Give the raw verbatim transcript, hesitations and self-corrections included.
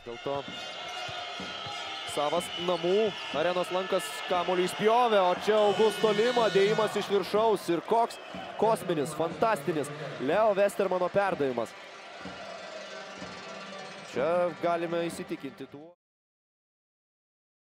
dėl to savas namų arenos lankas kamuolį išspjovė, o čia Augusto Lima dėjimas iš viršaus ir koks kosminis, fantastinis Leo Westermano perdavimas. Čia galime įsitikinti tuo.